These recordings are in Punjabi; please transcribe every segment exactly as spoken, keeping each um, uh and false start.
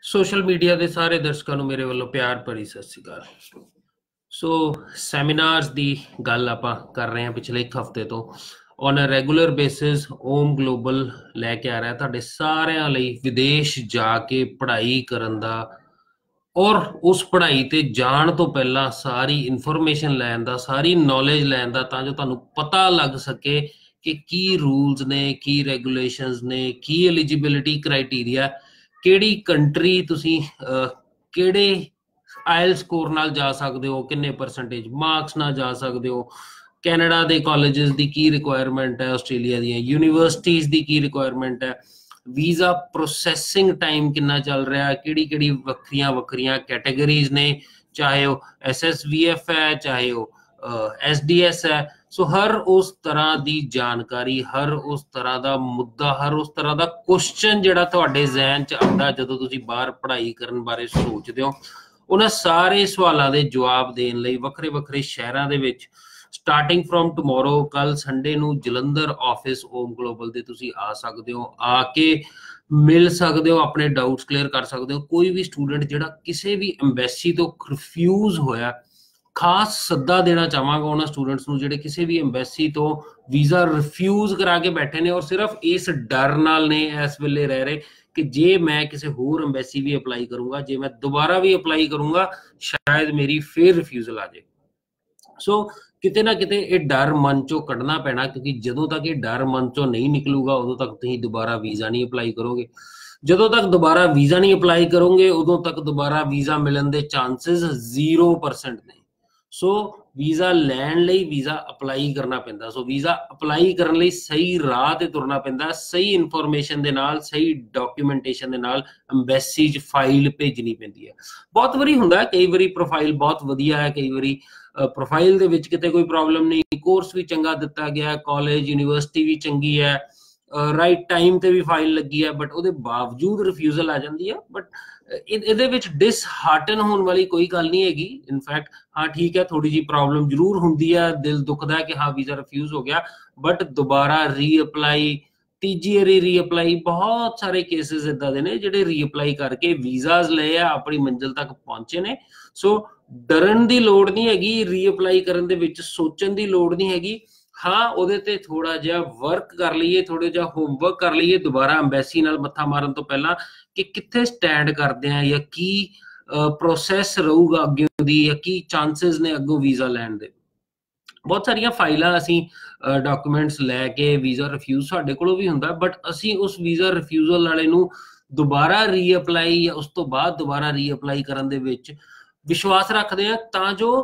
ਸੋਸ਼ਲ ਮੀਡੀਆ ਦੇ ਸਾਰੇ ਦਰਸ਼ਕਾਂ ਨੂੰ ਮੇਰੇ ਵੱਲੋਂ ਪਿਆਰ ਭਰੀ ਸਤਿ ਸ਼੍ਰੀ ਅਕਾਲ। ਸੋ ਸੈਮੀਨਾਰਸ ਦੀ ਗੱਲ ਆਪਾਂ ਕਰ ਰਹੇ ਹਾਂ ਪਿਛਲੇ ਇੱਕ ਹਫ਼ਤੇ ਤੋਂ on a regular basis. Om global ਲੈ ਕੇ ਆ ਰਿਹਾ ਤੁਹਾਡੇ ਸਾਰਿਆਂ ਲਈ ਵਿਦੇਸ਼ ਜਾ ਕੇ ਪੜ੍ਹਾਈ ਕਰਨ ਦਾ ਔਰ ਉਸ ਪੜ੍ਹਾਈ ਤੇ ਜਾਣ ਤੋਂ ਪਹਿਲਾਂ ਸਾਰੀ ਇਨਫੋਰਮੇਸ਼ਨ ਲੈਣ ਦਾ, ਸਾਰੀ ਨੌਲੇਜ ਲੈਣ ਦਾ, ਤਾਂ ਜੋ ਤੁਹਾਨੂੰ ਪਤਾ ਲੱਗ ਸਕੇ ਕਿ ਕੀ ਰੂਲਸ ਨੇ, ਕੀ ਰੈਗੂਲੇਸ਼ਨਸ ਨੇ, ਕੀ ਐਲੀਜੀਬਿਲਿਟੀ ਕ੍ਰਾਈਟੀਰੀਆ, ਕਿਹੜੀ ਕੰਟਰੀ ਤੁਸੀਂ ਕਿਹੜੇ ਆਇਲ ਸਕੋਰ ਨਾਲ ਜਾ ਸਕਦੇ ਹੋ, ਕਿੰਨੇ ਪਰਸੈਂਟੇਜ ਮਾਰਕਸ ਨਾਲ ਜਾ ਸਕਦੇ ਹੋ, ਕੈਨੇਡਾ ਦੇ ਕਾਲਜਸ ਦੀ ਕੀ ਰਿਕੁਆਇਰਮੈਂਟ ਹੈ, ਆਸਟ੍ਰੇਲੀਆ ਦੀਆਂ ਯੂਨੀਵਰਸਿਟੀਜ਼ ਦੀ ਕੀ ਰਿਕੁਆਇਰਮੈਂਟ ਹੈ, ਵੀਜ਼ਾ ਪ੍ਰੋਸੈਸਿੰਗ ਟਾਈਮ ਕਿੰਨਾ ਚੱਲ ਰਿਹਾ, ਕਿਹੜੀ ਕਿਹੜੀ ਵੱਖਰੀਆਂ ਵੱਖਰੀਆਂ ਕੈਟੇਗਰੀਜ਼ ਨੇ, ਚਾਹੇ ਉਹ ਐਸ ਐਸ ਵੀ ਐਫ ਹੈ, ਚਾਹੇ ਉਹ ਐਸ ਡੀ ਐਸ ਹੈ। ਸੋ ਹਰ ਉਸ ਤਰ੍ਹਾਂ ਦੀ ਜਾਣਕਾਰੀ, ਹਰ ਉਸ ਤਰ੍ਹਾਂ ਦਾ ਮੁੱਦਾ, ਹਰ ਉਸ ਤਰ੍ਹਾਂ ਦਾ ਕੁਐਸਚਨ ਜਿਹੜਾ ਤੁਹਾਡੇ ਜ਼ਿਹਨ 'ਚ ਆਉਂਦਾ ਜਦੋਂ ਤੁਸੀਂ ਬਾਹਰ ਪੜ੍ਹਾਈ ਕਰਨ ਬਾਰੇ ਸੋਚਦੇ ਹੋ, ਉਹਨਾਂ ਸਾਰੇ ਸਵਾਲਾਂ ਦੇ ਜਵਾਬ ਦੇਣ ਲਈ ਵੱਖਰੇ ਵੱਖਰੇ ਸ਼ਹਿਰਾਂ ਦੇ ਵਿੱਚ ਸਟਾਰਟਿੰਗ ਫਰੋਮ ਟਮੋਰੋ, ਕੱਲ ਸੰਡੇ ਨੂੰ ਜਲੰਧਰ ਆਫਿਸ ਓਮ ਗਲੋਬਲ ਦੇ ਤੁਸੀਂ ਆ ਸਕਦੇ ਹੋ, ਆ ਕੇ ਮਿਲ ਸਕਦੇ ਹੋ, ਆਪਣੇ ਡਾਊਟਸ ਕਲੀਅਰ ਕਰ ਸਕਦੇ ਹੋ। ਕੋਈ ਵੀ ਸਟੂਡੈਂਟ ਜਿਹੜਾ ਕਿਸੇ ਵੀ ਐਮਬੈਸੀ ਤੋਂ ਰਿਫਿਊਜ਼ ਹੋਇਆ, ਖਾਸ ਸੱਦਾ ਦੇਣਾ ਚਾਹਾਂਗਾ ਉਹਨਾਂ ਸਟੂਡੈਂਟਸ ਨੂੰ ਜਿਹੜੇ ਕਿਸੇ ਵੀ ਐਮਬੈਸੀ ਤੋਂ ਵੀਜ਼ਾ ਰਿਫਿਊਜ਼ ਕਰਾ ਕੇ ਬੈਠੇ ਨੇ ਔਰ ਸਿਰਫ ਇਸ ਡਰ ਨਾਲ ਨੇ ਇਸ ਵੇਲੇ ਰਹਿ ਰਹੇ ਕਿ ਜੇ ਮੈਂ ਕਿਸੇ ਹੋਰ ਐਮਬੈਸੀ ਵੀ ਅਪਲਾਈ ਕਰੂੰਗਾ, ਜੇ ਮੈਂ ਦੁਬਾਰਾ ਵੀ ਅਪਲਾਈ ਕਰੂੰਗਾ, ਸ਼ਾਇਦ ਮੇਰੀ ਫੇਰ ਰਿਫਿਊਜ਼ਲ ਆ ਜਾਏ। ਸੋ ਕਿਤੇ ਨਾ ਕਿਤੇ ਇਹ ਡਰ ਮਨ ਚੋਂ ਕੱਢਣਾ ਪੈਣਾ, ਕਿਉਂਕਿ ਜਦੋਂ ਤੱਕ ਇਹ ਡਰ ਮਨ ਚੋਂ ਨਹੀਂ ਨਿਕਲੂਗਾ ਉਦੋਂ ਤੱਕ ਤੁਸੀਂ ਦੁਬਾਰਾ ਵੀਜ਼ਾ ਨਹੀਂ ਅਪਲਾਈ ਕਰੋਗੇ। ਜਦੋਂ ਤੱਕ ਦੁਬਾਰਾ ਵੀਜ਼ਾ ਨਹੀਂ ਅਪਲਾਈ ਕਰੋਗੇ ਉਦੋਂ ਤੱਕ ਦੁਬਾਰਾ ਵੀਜ਼ਾ ਮਿਲਣ ਦੇ ਚਾਂਸਸ ਜ਼ੀਰੋ ਪਰਸੈਂਟ ਨੇ। ਸੋ ਵੀਜ਼ਾ ਲੈਣ ਲਈ ਵੀਜ਼ਾ ਅਪਲਾਈ ਕਰਨਾ ਪੈਂਦਾ। ਸੋ ਵੀਜ਼ਾ ਅਪਲਾਈ ਕਰਨ ਲਈ ਸਹੀ ਰਾਹ ਤੇ ਤੁਰਨਾ ਪੈਂਦਾ, ਸਹੀ ਇਨਫੋਰਮੇਸ਼ਨ ਦੇ ਨਾਲ, ਸਹੀ ਡਾਕੂਮੈਂਟੇਸ਼ਨ ਦੇ ਨਾਲ ਐਮਬੈਸੀ 'ਚ ਫਾਈਲ ਭੇਜਣੀ ਪੈਂਦੀ ਹੈ। ਬਹੁਤ ਵਾਰੀ ਹੁੰਦਾ, ਕਈ ਵਾਰੀ ਪ੍ਰੋਫਾਈਲ ਬਹੁਤ ਵਧੀਆ ਹੈ, ਕਈ ਵਾਰੀ ਪ੍ਰੋਫਾਈਲ ਦੇ ਵਿੱਚ ਕਿਤੇ ਕੋਈ ਪ੍ਰੋਬਲਮ ਨਹੀਂ, ਕੋਰਸ ਵੀ ਚੰਗਾ ਦਿੱਤਾ ਗਿਆ, ਕਾਲਜ ਯੂਨੀਵਰਸਿਟੀ ਵੀ ਚੰਗੀ ਹੈ, ਰਾਈਟ ਟਾਈਮ ਤੇ ਵੀ ਫਾਈਲ ਲੱਗੀ ਹੈ, ਬਟ ਉਹਦੇ ਬਾਵਜੂਦ ਰਿਫਿਊਜ਼ਲ ਆ ਜਾਂਦੀ ਹੈ। ਬਟ ਇਹਦੇ ਵਿੱਚ ਡਿਸਹਾਰਟਨ ਹੋਣ ਵਾਲੀ ਕੋਈ ਗੱਲ ਨਹੀਂ ਹੈਗੀ। ਇਨਫੈਕਟ ਹਾਂ ਠੀਕ ਹੈ, ਥੋੜੀ ਜਿਹੀ ਪ੍ਰੋਬਲਮ ਜ਼ਰੂਰ ਹੁੰਦੀ ਹੈ, ਦਿਲ ਦੁਖਦਾ ਹੈ ਕਿ ਹਾਂ ਵੀਜ਼ਾ ਰਿਫਿਊਜ਼ ਹੋ ਗਿਆ, ਬਟ ਦੁਬਾਰਾ ਰੀਅਪਲਾਈ, ਤੀਜੀ ਵਾਰੀ ਰੀਅਪਲਾਈ, ਬਹੁਤ ਸਾਰੇ ਕੇਸਿਸ ਇਦਾਂ ਦੇ ਨੇ ਜਿਹੜੇ ਰੀਅਪਲਾਈ ਕਰਕੇ ਵੀਜ਼ਾਸ ਲਏ ਆ, ਆਪਣੀ ਮੰਜ਼ਿਲ ਤੱਕ ਪਹੁੰਚੇ ਨੇ। ਸੋ ਡਰਨ ਦੀ ਲੋੜ ਨਹੀਂ ਹੈਗੀ, ਰੀਅਪਲਾਈ ਕਰਨ ਦੇ ਵਿੱਚ ਸੋਚਣ ਦੀ ਲੋੜ ਨਹੀਂ ਹੈਗੀ। ਹਾਂ ਉਹਦੇ ਤੇ ਥੋੜਾ ਜਿਹਾ ਵਰਕ ਕਰ ਲਈਏ, ਥੋੜਾ ਜਿਹਾ ਹੋਮਵਰਕ ਕਰ ਲਈਏ ਦੁਬਾਰਾ ਐਮਬੈਸੀ ਨਾਲ ਮੱਥਾ ਮਾਰਨ ਤੋਂ ਪਹਿਲਾਂ ਕਿ ਕਿੱਥੇ ਸਟੈਂਡ ਕਰਦੇ ਆ, ਜਾਂ ਕੀ ਪ੍ਰੋਸੈਸ ਰਹੂਗਾ ਅੱਗੇ ਦੀ, ਜਾਂ ਕੀ ਚਾਂਸਸ ਨੇ ਅੱਗੋਂ ਵੀਜ਼ਾ ਲੈਣ ਦੇ। ਬਹੁਤ ਸਾਰੀਆਂ ਫਾਈਲਾਂ ਅਸੀਂ ਡਾਕੂਮੈਂਟਸ ਲੈ ਕੇ ਵੀਜ਼ਾ ਰਿਫਿਊਜ਼ ਸਾਡੇ ਕੋਲੋਂ ਵੀ ਹੁੰਦਾ, ਬਟ ਅਸੀਂ ਉਸ ਵੀਜ਼ਾ ਰਿਫਿਊਜ਼ਲ ਵਾਲੇ ਨੂੰ ਦੁਬਾਰਾ ਰੀਅਪਲਾਈ ਜਾਂ ਉਸ ਤੋਂ ਬਾਅਦ ਦੁਬਾਰਾ ਰੀਅਪਲਾਈ ਕਰਨ ਦੇ ਵਿੱਚ ਵਿਸ਼ਵਾਸ ਰੱਖਦੇ ਆ, ਤਾਂ ਜੋ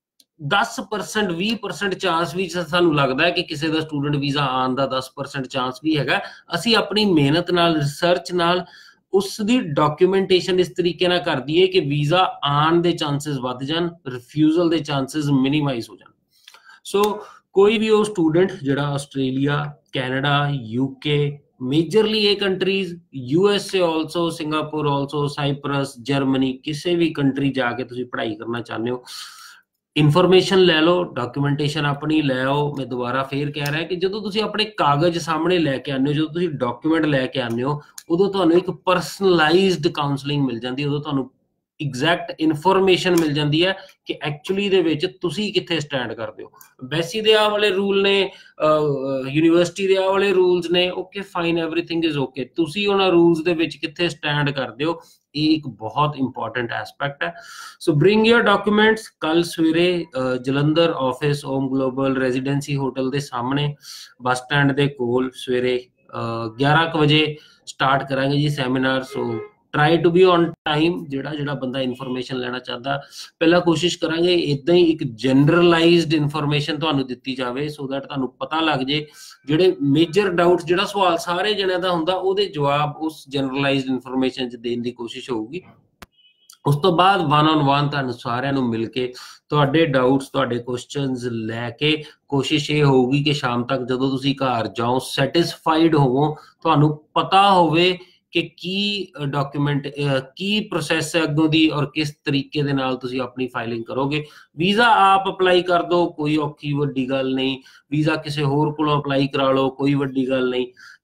ਦਸ ਪਰਸੈਂਟ ਵੀਹ ਪਰਸੈਂਟ ਚਾਂਸ ਵੀ ਸਾਨੂੰ ਲੱਗਦਾ ਹੈ ਕਿ ਕਿਸੇ ਦਾ ਸਟੂਡੈਂਟ ਵੀਜ਼ਾ ਆਉਣ ਦਾ ਦਸ ਪਰਸੈਂਟ ਚਾਂਸ ਵੀ ਹੈਗਾ। ਅਸੀਂ ਆਪਣੀ ਮਿਹਨਤ ਨਾਲ, ਰਿਸਰਚ ਨਾਲ ਉਸ ਦੀ ਡਾਕੂਮੈਂਟੇਸ਼ਨ ਇਸ ਤਰੀਕੇ ਨਾਲ ਕਰ ਦਈਏ ਕਿ ਵੀਜ਼ਾ ਆਉਣ ਦੇ ਚਾਂਸਸ ਵੱਧ ਜਾਣ, ਰਿਫਿਊਜ਼ਲ ਦੇ ਚਾਂਸਸ ਮਿਨੀਮਾਈਜ਼ ਹੋ ਜਾਣ। ਸੋ ਕੋਈ ਵੀ ਉਹ ਸਟੂਡੈਂਟ ਜਿਹੜਾ ਆਸਟ੍ਰੇਲੀਆ, ਕੈਨੇਡਾ, ਯੂਕੇ, ਮੇਜਰਲੀ ਇਹ countries, U S A also, Singapore also, Cyprus, Germany, ਕਿਸੇ ਵੀ ਕੰਟਰੀ ਜਾ ਕੇ ਤੁਸੀਂ ਪੜ੍ਹਾਈ ਕਰਨਾ ਚਾਹੁੰਦੇ ਹੋ, ਇਨਫੋਰਮੇਸ਼ਨ ਲੈ ਲਓ, ਡਾਕੂਮੈਂਟੇਸ਼ਨ ਆਪਣੀ ਲੈ ਆਓ। ਮੈਂ ਦੁਬਾਰਾ ਫੇਰ ਕਹਿ ਰਿਹਾ ਕਿ ਜਦੋਂ ਤੁਸੀਂ ਆਪਣੇ ਕਾਗਜ਼ ਸਾਹਮਣੇ ਲੈ ਕੇ ਆਉਂਦੇ ਹੋ, ਜਦੋਂ ਤੁਸੀਂ ਡਾਕੂਮੈਂਟ ਲੈ ਕੇ ਆਉਂਦੇ ਹੋ, ਉਦੋਂ ਤੁਹਾਨੂੰ ਇੱਕ ਪਰਸਨਲਾਈਜ਼ਡ ਕਾਉਂਸਲਿੰਗ ਮਿਲ ਜਾਂਦੀ ਹੈ, ਉਦੋਂ ਤੁਹਾਨੂੰ ਐਗਜ਼ੈਕਟ ਇਨਫੋਰਮੇਸ਼ਨ ਮਿਲ ਜਾਂਦੀ ਹੈ ਕਿ ਐਕਚੁਅਲੀ ਦੇ ਵਿੱਚ ਤੁਸੀਂ ਕਿੱਥੇ ਸਟੈਂਡ ਕਰਦੇ ਹੋ। ਐਮਬੈਸੀ ਦੇ ਆਹ ਵਾਲੇ ਰੂਲ ਨੇ, ਯੂਨੀਵਰਸਿਟੀ ਦੇ ਆਹ ਵਾਲੇ ਰੂਲਸ ਨੇ, okay fine, everything is okay, ਤੁਸੀਂ ਉਹਨਾਂ ਰੂਲਸ ਦੇ ਵਿੱਚ ਕਿੱਥੇ ਸਟੈਂਡ ਕਰਦੇ ਹੋ, ਇਹ ਇੱਕ ਬਹੁਤ ਇੰਪੋਰਟੈਂਟ ਐਸਪੈਕਟ ਹੈ। So bring your documents. ਕੱਲ ਸਵੇਰੇ Jalandhar office Om global residency hotel ਦੇ ਸਾਹਮਣੇ ਬੱਸ ਸਟੈਂਡ ਦੇ ਕੋਲ ਸਵੇਰੇ ਗਿਆਰਾਂ ਕੁ ਵਜੇ ਸਟਾਰਟ ਕਰਾਂਗੇ ਜੀ seminar. So try to be on time. ਜਿਹੜਾ ਜਿਹੜਾ ਬੰਦਾ ਇਨਫੋਰਮੇਸ਼ਨ ਲੈਣਾ ਚਾਹੁੰਦਾ, ਪਹਿਲਾਂ ਕੋਸ਼ਿਸ਼ ਕਰਾਂਗੇ ਇੱਦਾਂ ਹੀ ਇੱਕ ਜਨਰਲਾਈਜ਼ਡ ਇਨਫੋਰਮੇਸ਼ਨ ਤੁਹਾਨੂੰ ਦਿੱਤੀ ਜਾਵੇ, ਸੋ ਦੈਟ ਤੁਹਾਨੂੰ ਪਤਾ ਲੱਗ ਜੇ ਜਿਹੜੇ ਮੇਜਰ ਡਾਊਟਸ, ਜਿਹੜਾ ਸਵਾਲ ਸਾਰੇ ਜਣਿਆਂ ਦਾ ਹੁੰਦਾ, ਉਹਦੇ ਜਵਾਬ ਉਸ ਜਨਰਲਾਈਜ਼ਡ ਇਨਫੋਰਮੇਸ਼ਨ 'ਚ ਦੇਣ ਦੀ ਕੋਸ਼ਿਸ਼ ਹੋਊਗੀ। ਉਸ ਤੋਂ ਬਾਅਦ ਵਨ ਔਨ ਵਨ ਤੁਹਾਨੂੰ ਸਾਰਿਆਂ ਨੂੰ ਮਿਲ ਕੇ ਤੁਹਾਡੇ ਡਾਊਟਸ, ਤੁਹਾਡੇ ਕੁਐਸਚਨਸ ਲੈ ਕੇ ਕੋਸ਼ਿਸ਼ ਇਹ ਹੋਊਗੀ ਕਿ ਸ਼ਾਮ ਤੱਕ ਜਦੋਂ ਤੁਸੀਂ ਘਰ ਜਾਓ ਸੈਟਿਸਫਾਈਡ ਹੋਵੋ, ਤੁਹਾਨੂੰ ਪਤਾ ਹੋਵੇ ਕਿ ਕੀ ਡਾਕੂਮੈਂਟ, ਕੀ ਪ੍ਰੋਸੈਸ ਹੈ ਅੱਗੋਂ ਦੀ, ਔਰ ਕਿਸ ਤਰੀਕੇ ਦੇ ਨਾਲ ਤੁਸੀਂ ਆਪਣੀ ਫਾਈਲਿੰਗ ਕਰੋਗੇ। ਵੀਜ਼ਾ ਆਪ ਅਪਲਾਈ ਕਰ ਦਿਓ, ਕੋਈ ਔਖੀ ਵੱਡੀ ਗੱਲ ਨਹੀਂ। ਵੀਜ਼ਾ ਕਿਸੇ ਹੋਰ ਕੋਲੋਂ ਅਪਲਾਈ ਕਰਾ ਲਓ, ਕੋਈ ਵੱਡੀ ਗੱਲ ਨਹੀਂ।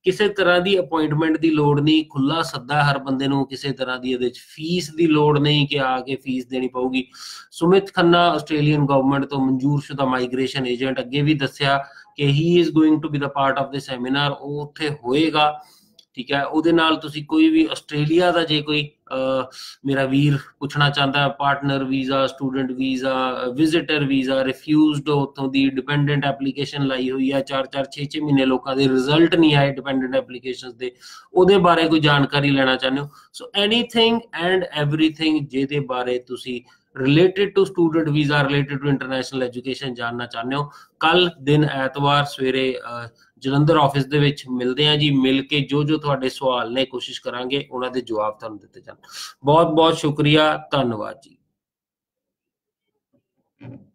ਕਿਸੇ ਤਰ੍ਹਾਂ ਦੀ ਅਪਾਇੰਟਮੈਂਟ ਦੀ ਲੋੜ ਨਹੀਂ, ਖੁੱਲਾ ਸੱਦਾ ਹਰ ਬੰਦੇ ਨੂੰ, ਕਿਸੇ ਤਰ੍ਹਾਂ ਦੀ ਇਹਦੇ 'ਚ ਫੀਸ ਦੀ ਲੋੜ ਨਹੀਂ ਕਿ ਆ ਕੇ ਫੀਸ ਦੇਣੀ ਪਊਗੀ। ਸੁਮਿਤ ਖੰਨਾ ਆਸਟ੍ਰੇਲੀਅਨ ਗਵਰਨਮੈਂਟ ਤੋਂ ਮਨਜ਼ੂਰਸ਼ੁਦਾ ਮਾਈਗ੍ਰੇਸ਼ਨ ਏਜੰਟ, ਅੱਗੇ ਵੀ ਦੱਸਿਆ ਕਿ he is going to be the part of the seminar, ਉਹ ਉੱਥੇ ਹੋਏਗਾ, ਠੀਕ ਹੈ। ਉਹਦੇ ਨਾਲ ਤੁਸੀਂ ਕੋਈ ਵੀ ਆਸਟ੍ਰੇਲੀਆ ਦਾ ਜੇ ਕੋਈ ਮੇਰਾ ਵੀਰ ਪੁੱਛਣਾ ਚਾਹੁੰਦਾ partner visa, student visa, visitor visa, refused ਉੱਥੋਂ ਦੀ ਡਿਪੈਂਡੈਂਟ ਐਪਲੀਕੇਸ਼ਨ ਲਾਈ ਹੋਈ ਹੈ, ਚਾਰ ਚਾਰ ਛੇ ਛੇ ਮਹੀਨੇ ਲੋਕਾਂ ਦੇ ਰਿਜ਼ਲਟ ਨਹੀਂ ਆਏ ਡਿਪੈਂਡੈਂਟ ਐਪਲੀਕੇਸ਼ਨਸ ਦੇ, ਉਹਦੇ ਬਾਰੇ ਕੋਈ ਜਾਣਕਾਰੀ ਲੈਣਾ ਚਾਹੁੰਦੇ ਹੋ, ਸੋ ਐਨੀਥਿੰਗ ਐਂਡ ਐਵਰੀਥਿੰਗ ਜਿਹਦੇ ਬਾਰੇ ਤੁਸੀਂ related to student visa, related to international education ਜਾਣਨਾ ਚਾਹੁੰਦੇ ਹੋ, ਕੱਲ ਦਿਨ ਐਤਵਾਰ ਸਵੇਰੇ ਜਲੰਧਰ ਆਫਿਸ ਦੇ ਵਿੱਚ ਮਿਲਦੇ ਹਾਂ ਜੀ। ਮਿਲ ਕੇ ਜੋ ਜੋ ਤੁਹਾਡੇ ਸਵਾਲ ਨੇ ਕੋਸ਼ਿਸ਼ ਕਰਾਂਗੇ ਉਹਨਾਂ ਦੇ ਜਵਾਬ ਤੁਹਾਨੂੰ ਦਿੱਤੇ ਜਾਣ। ਬਹੁਤ ਬਹੁਤ ਸ਼ੁਕਰੀਆ, ਧੰਨਵਾਦ ਜੀ।